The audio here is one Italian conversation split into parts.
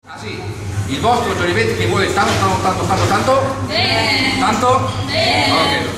Ah sì, il vostro Johnny Venti che vuole tanto? Tanto? Ok, perfetto.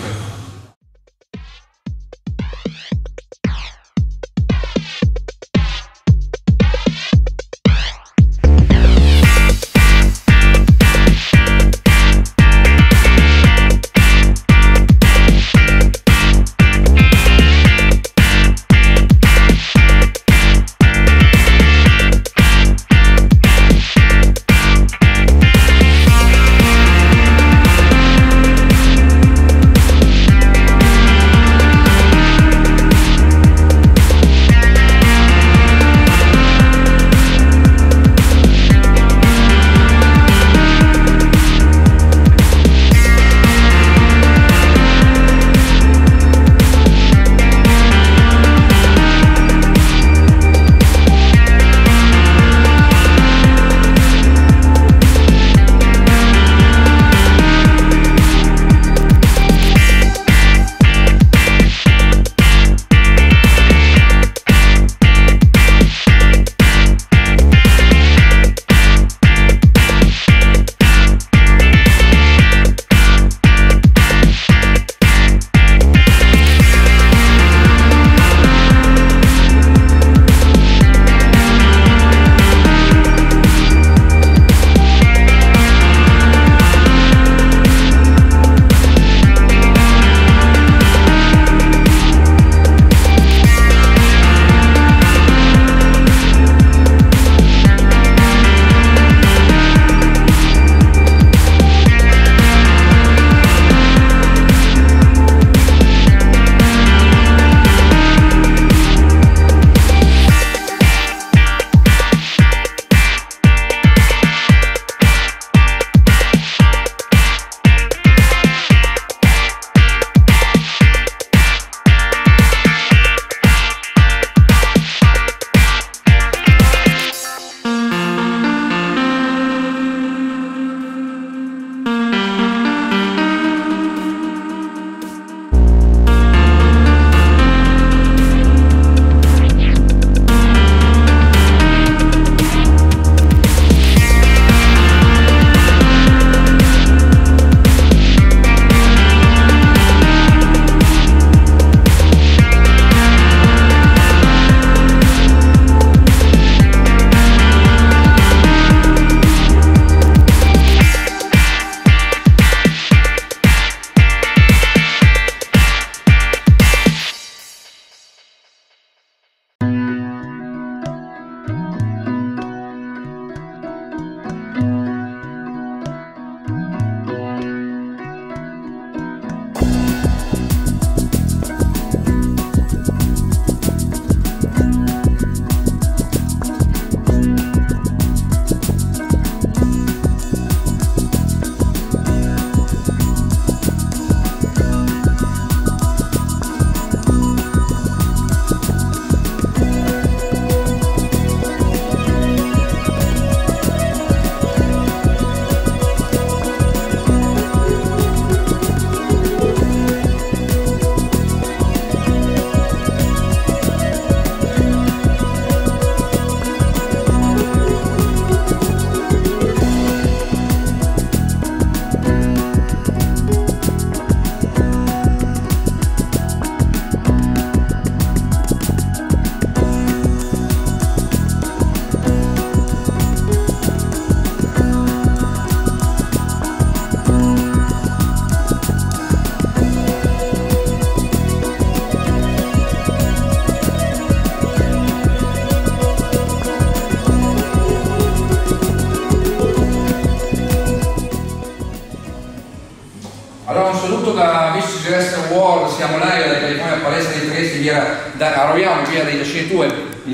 Allora un saluto da Mrs. Celeste World, siamo live dalla California Palestra di Trieste, a Roviano, via dei Giacinti 2,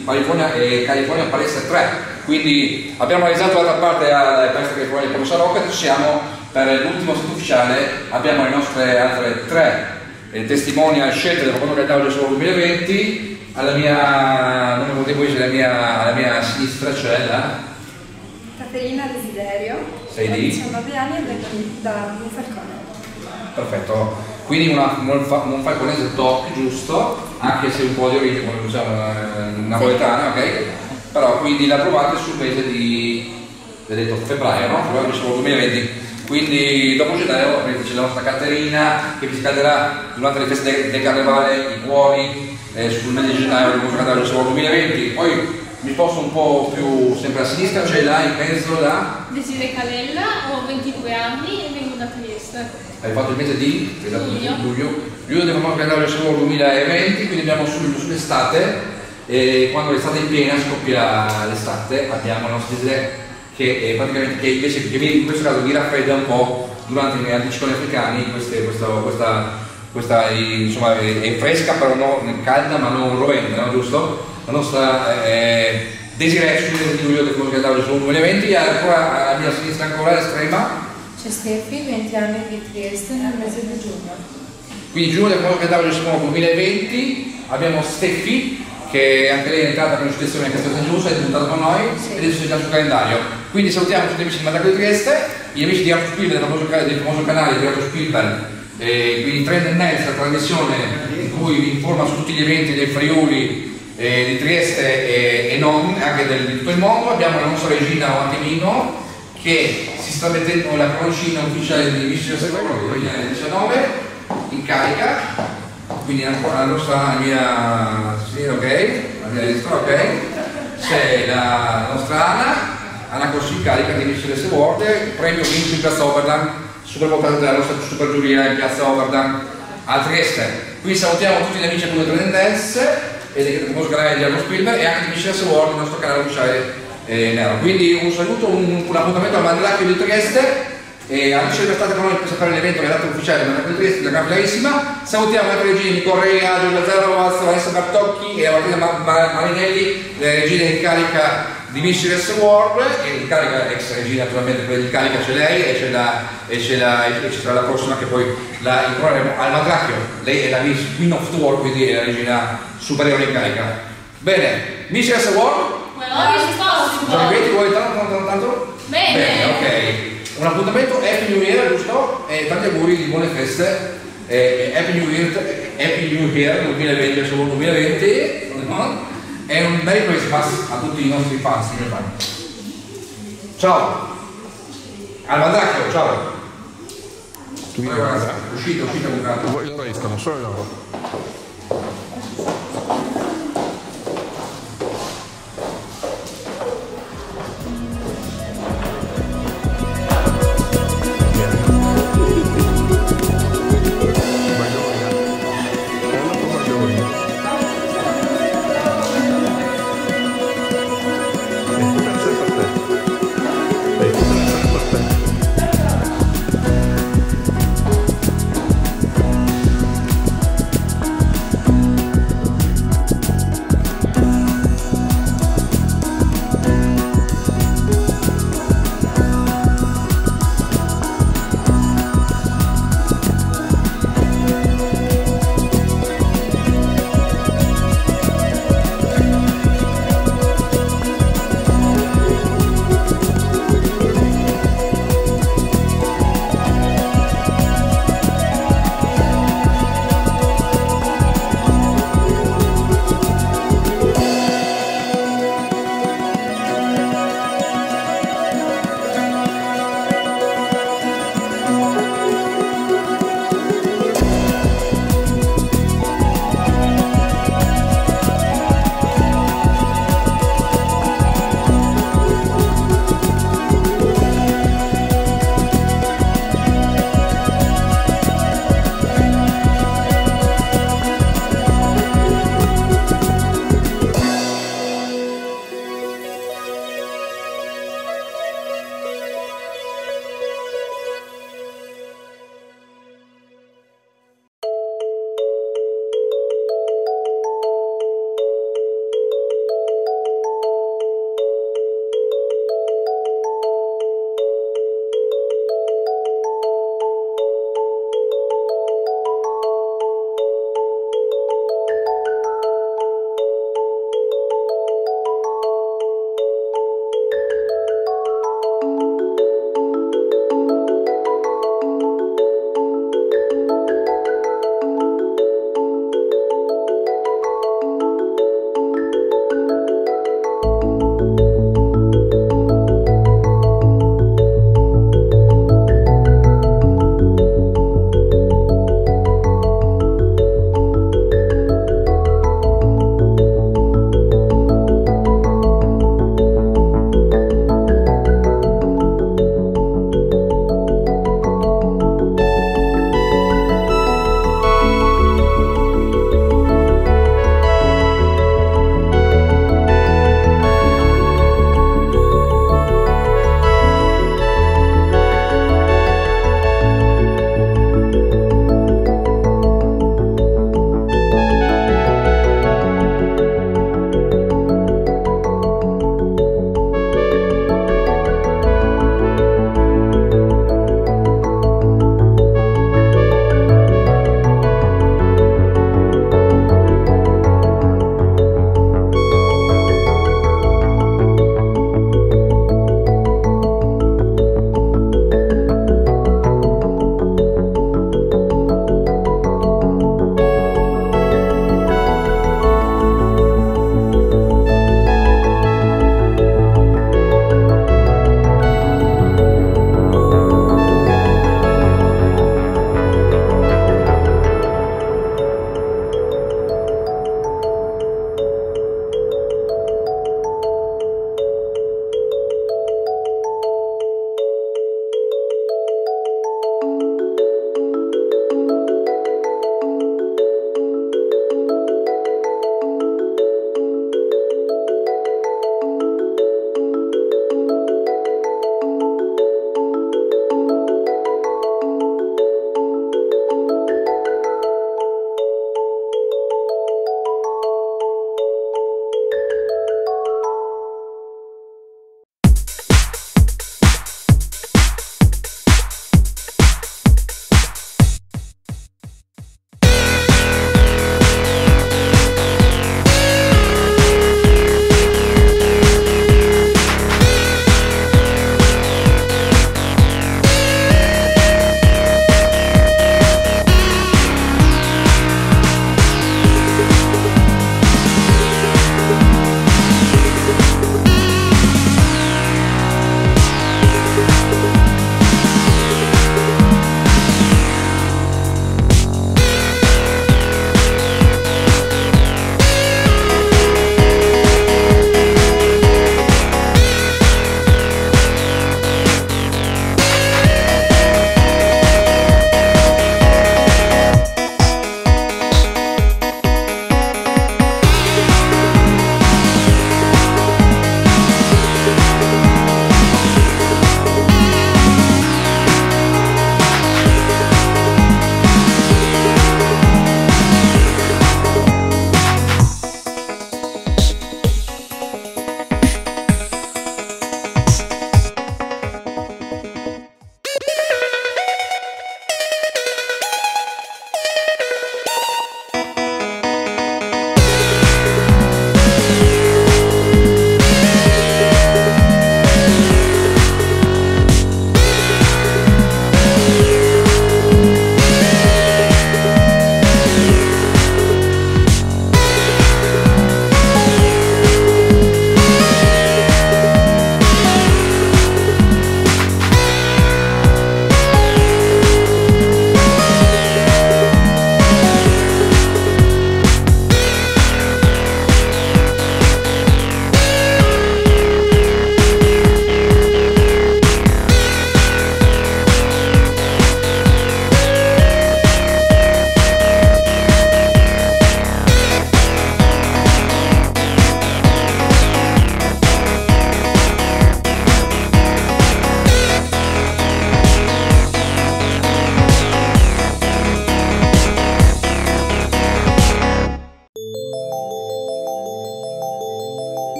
California Palestra 3, quindi abbiamo realizzato l'altra parte alla Palestra California di Ponte Rocca, ci siamo per l'ultimo set ufficiale, abbiamo le nostre altre tre testimonial scelte del Profondo Caldario solo 2020, alla mia sinistra c'è la Caterina Desiderio, sei di 19 anni e da Falcone. Perfetto, quindi un falconese doc, giusto, anche se un po' di origine, come diciamo, napoletana, ok? Però quindi la trovate sul mese di detto febbraio, no? Febbraio diciamo 2020. Quindi dopo gennaio c'è la nostra Caterina che vi scalderà durante le feste del carnevale, i cuori, sul mese di gennaio del carnevale diciamo 2020. Poi mi sposto un po' più sempre a sinistra, c'è là in mezzo la Desiree Calella, ho 22 anni e vengo da Trieste. hai fatto il mese di luglio del famoso calendario solo 2020, quindi abbiamo sull'estate, e quando l'estate è in piena scoppia l'estate, abbiamo la nostra Desiree che praticamente che invece che in questo caso vi raffredda un po' durante gli anticicloni africani. Questa insomma è fresca, però non calda, ma non rovente, no? Giusto? La nostra Desiree sul mese di luglio del famoso calendario solo 2020, e ancora alla mia sinistra ancora estrema c'è Steffi, 20 anni di Trieste nel mese di giugno. Quindi giugno del famoso calendario solo 2020 abbiamo Steffi, che anche lei è entrata con un'associazione a Castel San Giusto, è diventata con noi ed è già sul calendario. Quindi salutiamo tutti gli amici di Mattacco di Trieste, gli amici di Arto Spielberg, del famoso canale di Arto Spielberg, quindi Trend and Dance, la trasmissione in cui vi informa su tutti gli eventi del Friuli, di Trieste e non, anche di tutto il mondo. Abbiamo la nostra regina Antemino che si sta mettendo la croncina ufficiale di Mister Secondo 2019 in carica, quindi ancora la nostra mia sinistra, ok, la mia destra, ok, c'è la nostra Anna Corsi in carica di Mister World, premio vinto in piazza Oberdan, super votato dalla nostra super giuria in piazza Oberdan a Trieste. Quindi salutiamo tutti gli amici del Trend Dance e del famoso canale di Arno Spielberg e anche di Michel World, il nostro canale ufficiale nero. Quindi un saluto, un appuntamento al Mandalacchio di Trieste, e amici che state con noi per sapere l'evento che è dato ufficiale del Mandalacchio di Trieste, la capillarissima. Salutiamo le regine Correa, Giulia Zarovaz, Vanessa Bartocchi e Martina Marinelli, le regine in carica di Mistress World, e in carica ex regina naturalmente, quella di carica c'è lei e ci sarà la prossima che poi la incontreremo al Mandalacchio. Lei è la Miss Queen of the World, quindi è la regina superiore in carica. Bene, Mistress World? Già 20 vuoi tanto? Bene, ok. Un appuntamento Happy New Year, giusto? E tanti auguri di buone feste. Happy New Year 2020, solo 2020. No? E un Merry Christmas a tutti i nostri fans. Ciao! Al Mandacchio, ciao! Uscite con calma. Loro escono, solo loro.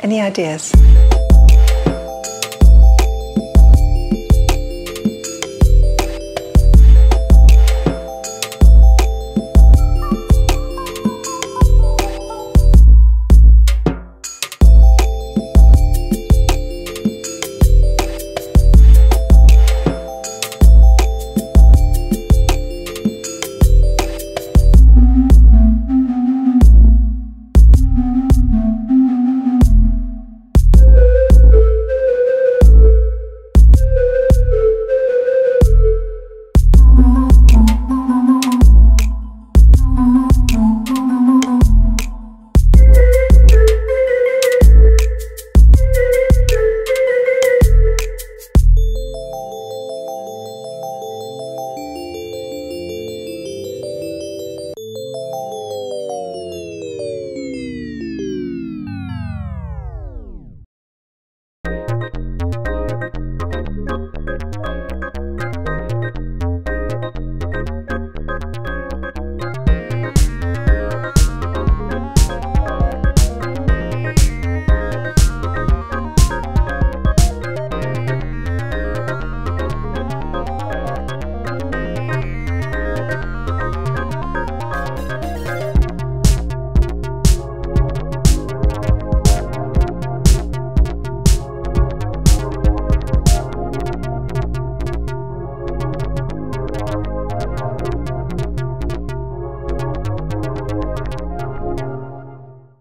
Any ideas?